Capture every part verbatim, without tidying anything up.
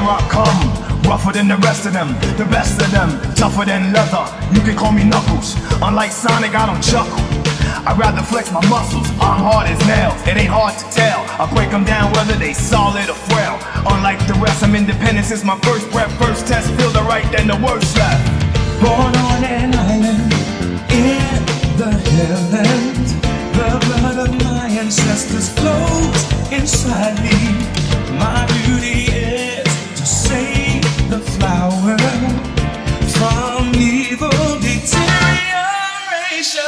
I come, rougher than the rest of them, the best of them, tougher than leather. You can call me Knuckles. Unlike Sonic, I don't chuckle. I'd rather flex my muscles, I'm hard as nails. It ain't hard to tell, I break them down whether they solid or frail. Unlike the rest, I'm independent since my first breath. First test, feel the right, then the worst left. Born on an island in the heavens, the blood of my ancestors flows inside me. My duty is to save the flower from evil deterioration.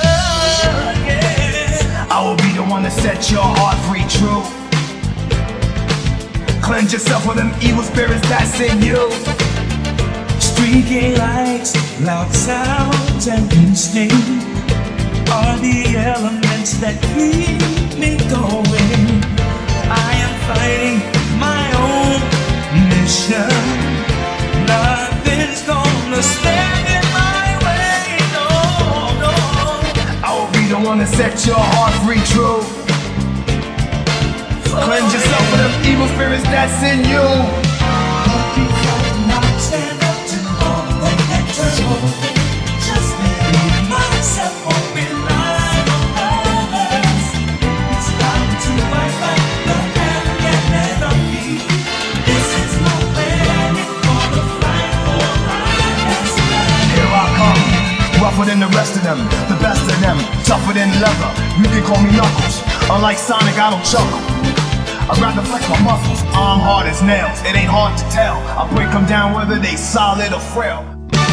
I will be the one to set your heart free, true. Cleanse yourself of them evil spirits that's in you. Streaky lights, loud sounds, and instinct are the elements that keep me going. I am fighting my own mission. Nothing's gonna stand in my way, no, no. I will be the one to set your heart free, true. Cleanse yourself of them evil spirits that's in you. Stand up to all that can turn. Just believe myself, won't rely on others. It's time to fight back the arrogant enemy. This is my plan, it's for the fight for righteousness. Here I come, rougher than the rest of them, the best of them, tougher than leather. You can call me Knuckles. Unlike Sonic, I don't chuckle. I'd rather flex my muscles, I'm hard as nails. It ain't hard to tell, I break them down whether they solid or frail.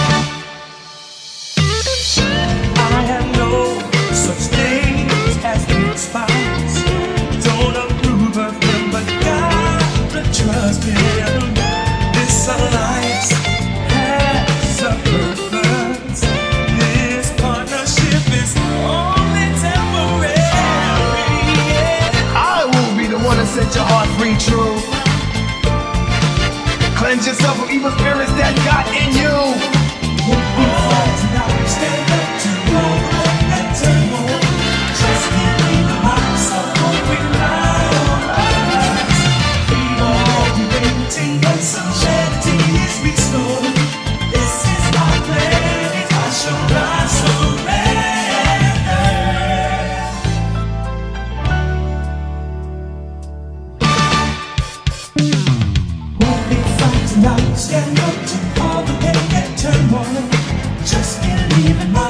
I have no such things as big spots. Don't approve of them, but gotta trust him. This alliance has a purpose. This partnership is only temporary. I will be the one to set your heart free, true. Cleanse yourself of evil spirits that got in you. Stand up to all that turn. Just believe myself, won't rely on others. We all waiting, but some charity is restored. This is my plan, I shall not surrender. Won't be frightened, I'll stand up to all the pain and turmoil. Just believe in my